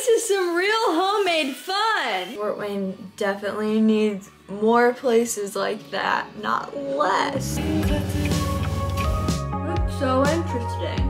This is some real homemade fun! Fort Wayne definitely needs more places like that, not less. That's so interesting.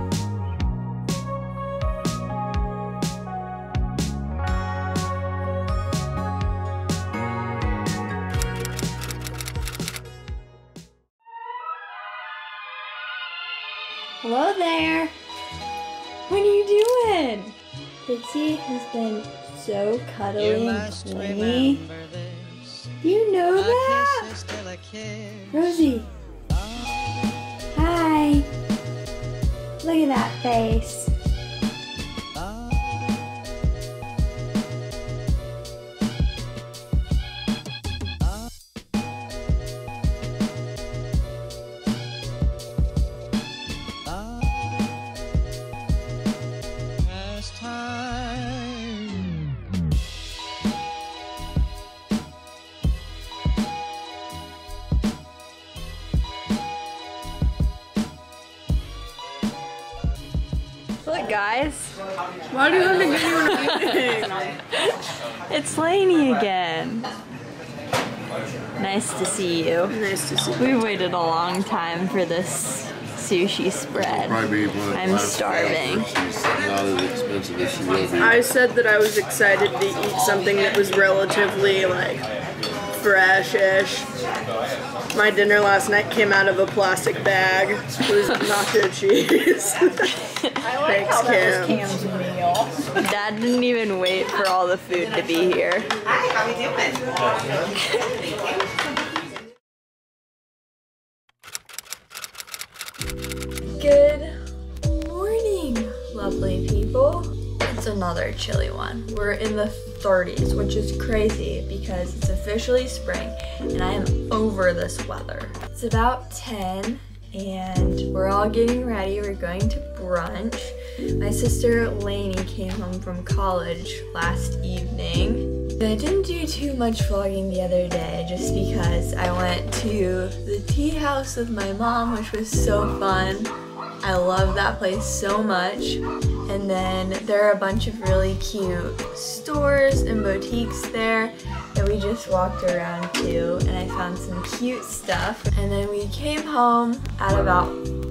Hello there. What are you doing? Pixie has been so cuddly and clingy. Do you know that? Rosie. Hi. Look at that face. Look, guys. Why do you have to get you anything? It's Lainey again. Nice to see you. Nice to see you. We waited a long time for this sushi spread. I'm starving. She's not as expensive as she will be. I said that I was excited to eat something that was relatively like fresh-ish. My dinner last night came out of a plastic bag. It was nacho cheese. Thanks, Cam's meal. Dad didn't even wait for all the food to be here. Hi, how we doing? Good morning, lovely people. It's another chilly one. We're in the 30s, which is crazy because it's officially spring and I am over this weather. It's about 10 and we're all getting ready. We're going to brunch. My sister Lainey came home from college last evening. I didn't do too much vlogging the other day just because I went to the tea house with my mom, which was so fun. I love that place so much. And then there are a bunch of really cute stores and boutiques there that we just walked around to, and I found some cute stuff. And then we came home at about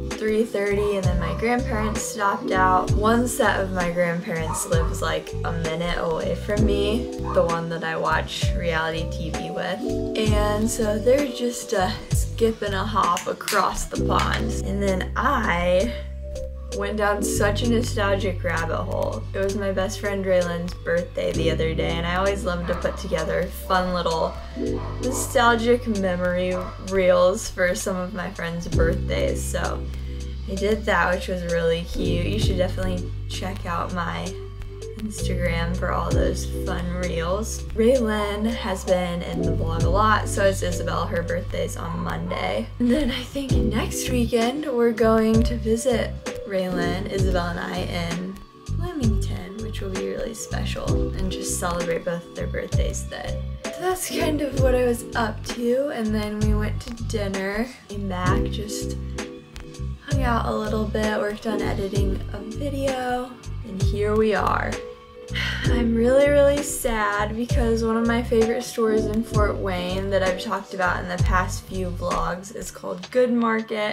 3:30 and then my grandparents stopped out. One set of my grandparents lives like a minute away from me, the one that I watch reality TV with. And so they're just skip and a hop across the pond. And then I went down such a nostalgic rabbit hole. It was my best friend Raylan's birthday the other day, and I always love to put together fun little nostalgic memory reels for some of my friends' birthdays. So I did that, which was really cute. You should definitely check out my Instagram for all those fun reels. Raylan has been in the vlog a lot, so is Isabel. Her birthday's on Monday. And then I think next weekend we're going to visit Raylan, Isabel, and I in Bloomington, which will be really special, and just celebrate both their birthdays then. So that's kind of what I was up to, and then we went to dinner, came back, just hung out a little bit, worked on editing a video, and here we are. I'm really sad because one of my favorite stores in Fort Wayne that I've talked about in the past few vlogs is called Good Market,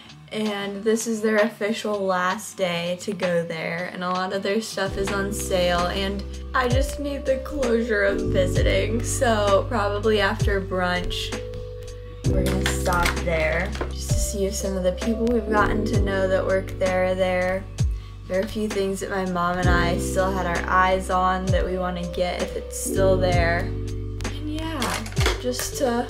and this is their official last day to go there, and a lot of their stuff is on sale, and I just need the closure of visiting, so probably after brunch we're gonna stop there just to see if some of the people we've gotten to know that work there are there. There are a few things that my mom and I still had our eyes on that we want to get if it's still there. And yeah, just to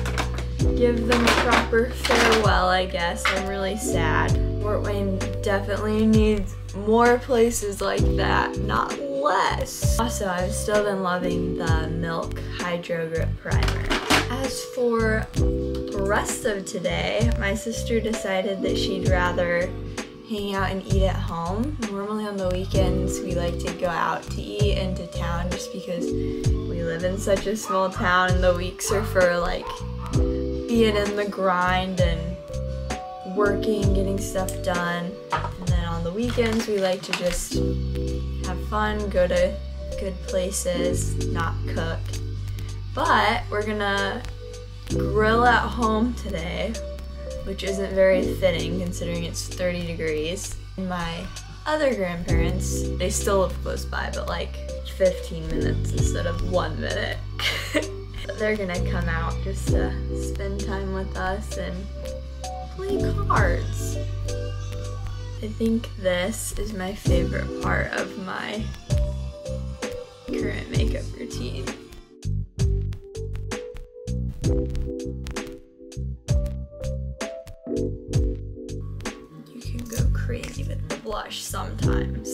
give them a proper farewell, I guess. I'm really sad. Fort Wayne definitely needs more places like that, not less. Also, I've still been loving the Milk Hydro Grip Primer. As for the rest of today, my sister decided that she'd rather hang out and eat at home. Normally on the weekends we like to go out to eat into town just because we live in such a small town and the weeks are for like being in the grind and working, getting stuff done. And then on the weekends we like to just have fun, go to good places, not cooked. But we're gonna grill at home today, which isn't very fitting considering it's 30 degrees. My other grandparents, they still live close by, but like 15 minutes instead of 1 minute. They're gonna come out just to spend time with us and play cards. I think this is my favorite part of my current makeup routine. You can go crazy with the blush sometimes.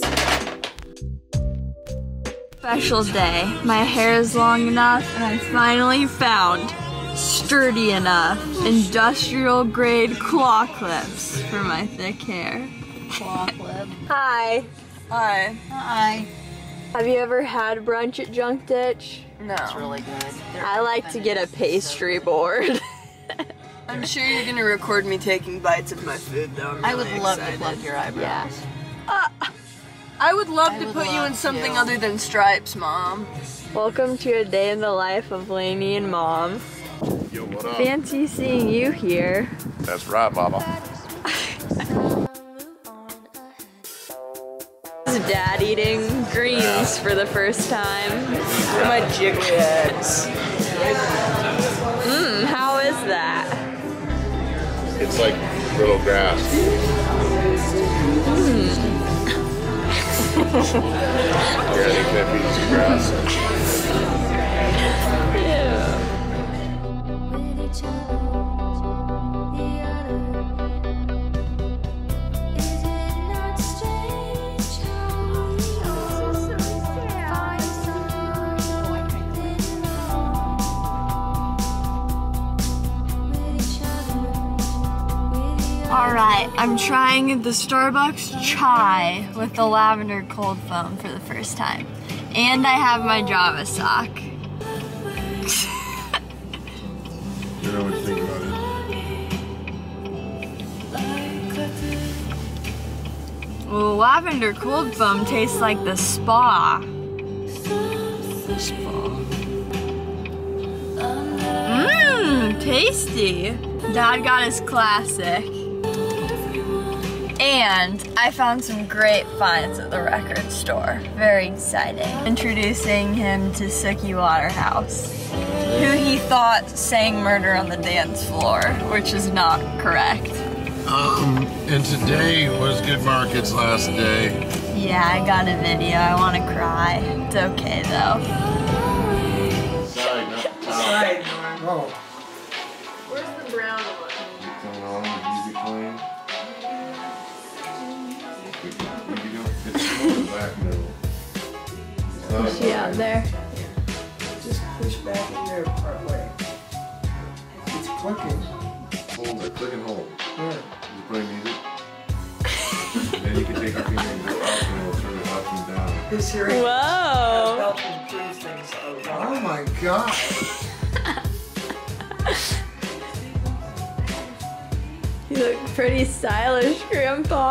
Special day. My hair is long enough and I finally found sturdy enough industrial grade claw clips for my thick hair. Claw clip. Hi. Hi. Hi. Have you ever had brunch at Junk Ditch? No. It's really good. I like to get a pastry board. I'm sure you're gonna record me taking bites of my food though. I would love excited. to pluck your eyebrows. I would love I to would put you in love something to. other than stripes, Mom. Welcome to a day in the life of Lainey and Mom. Yo, what up? Fancy seeing you here. That's right, mama. This is Dad eating greens for the first time. Look at my jiggly eggs. How is that? It's like little grass. Yeah, I think that beats the grass. Alright, I'm trying the Starbucks chai with the lavender cold foam for the first time. And I have my Java sock. You know what you think about it? Well, lavender cold foam tastes like the spa. Tasty. Dad got his classic. And I found some great finds at the record store. Very exciting. Introducing him to Sookie Waterhouse, who he thought sang Murder on the Dance Floor, which is not correct. And today was Good Market's last day. Yeah, I got a video. I want to cry. It's okay though. Side, not the top. Side, Norm. Oh. Where's the brown one? Coming on, easy clean. We can go, it's on the back middle. It's not Is she out there? Just push back in there part way. It's clicking. Hold it, click and hold. There. You play music. Then you can take your finger and go up and it'll turn it up and down. His hearing Whoa! helps improve things a lot. Oh my god. You look pretty stylish, Grandpa.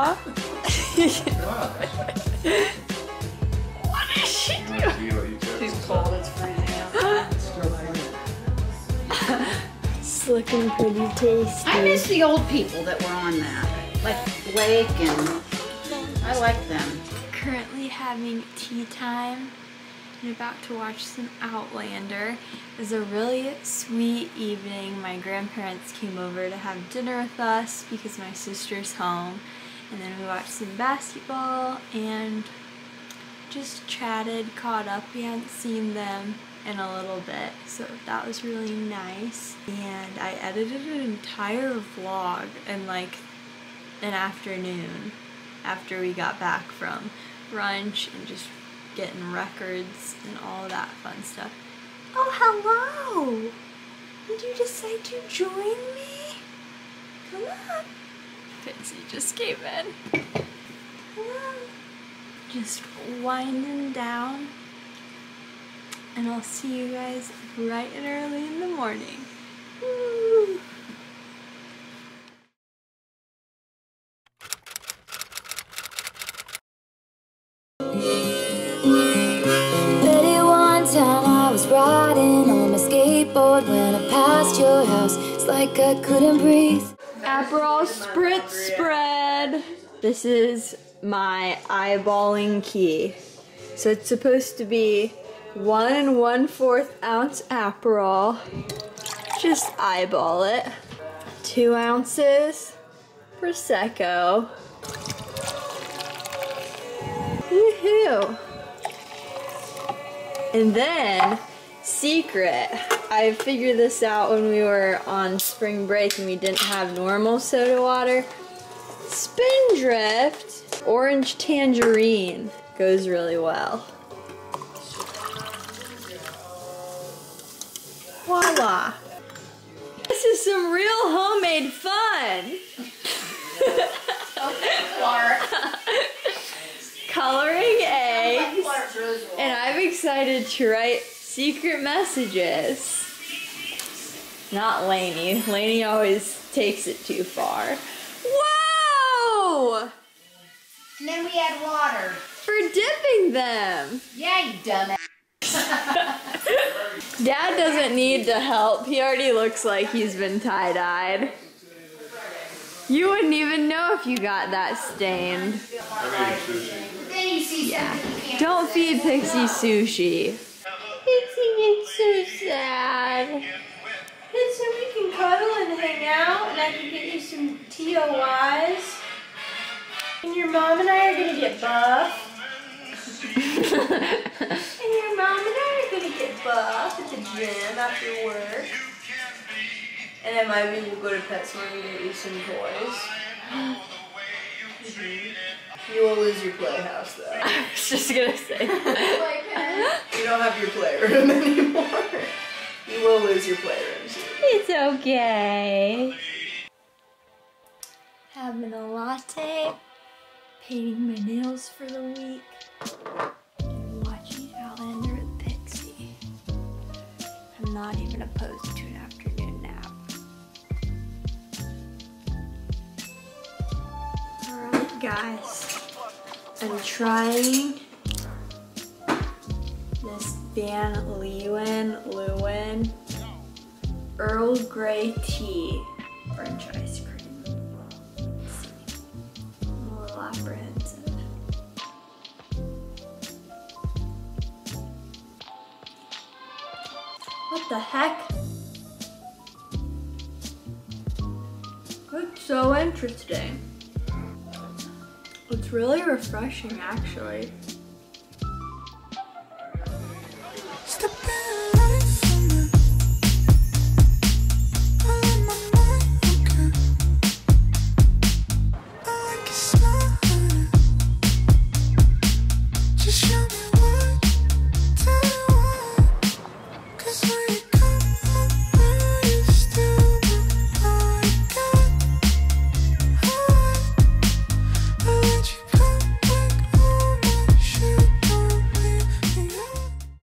What is she You wanna see what you took? She's cold, it's freezing out. Still funny. It's looking pretty tasty. I miss the old people that were on that. Like Blake and I like them. Currently having tea time and about to watch some Outlander. It was a really sweet evening. My grandparents came over to have dinner with us because my sister's home. And then we watched some basketball and just chatted, caught up. We hadn't seen them in a little bit, so that was really nice. And I edited an entire vlog in like an afternoon after we got back from brunch and just getting records and all that fun stuff. Oh, hello! Did you decide to join me? Come on. Pixie just came in. Hello. Just winding down. And I'll see you guys bright and early in the morning. Woo. out when I passed your house. It's like I couldn't breathe. Aperol spritz spread. This is my eyeballing key. So it's supposed to be 1 1/4 ounce Aperol. Just eyeball it. 2 ounces Prosecco. Woohoo! And then, secret. I figured this out when we were on spring break and we didn't have normal soda water. Spindrift orange tangerine goes really well. Voila! This is some real homemade fun! Coloring eggs, and I'm excited to write secret messages. Not Lainey. Lainey always takes it too far. Whoa! And then we add water. For dipping them. Yeah, you dumbass. Dad doesn't need to help. He already looks like he's been tie-dyed. You wouldn't even know if you got that stained. Then you see Yeah. something you can't Don't say. feed Pixie sushi. Pixie gets so sad. It's so we can cuddle and hang out, and I can get you some TOYs. And your mom and I are gonna get buff. And your mom and I are gonna get buff at the gym after work. And then maybe we'll go to PetSmart and get you some toys. You will lose your playhouse though. I was just gonna say. You don't have your playroom anymore. You will lose your playroom soon. It's okay. Having a latte, painting my nails for the week, and watching Outlander with Pixie. I'm not even opposed to an afternoon nap. Alright guys, I'm trying this Van Leeuwen Earl Grey tea French ice cream. Let's see. I'm a little apprehensive. What the heck? It's so interesting. It's really refreshing actually.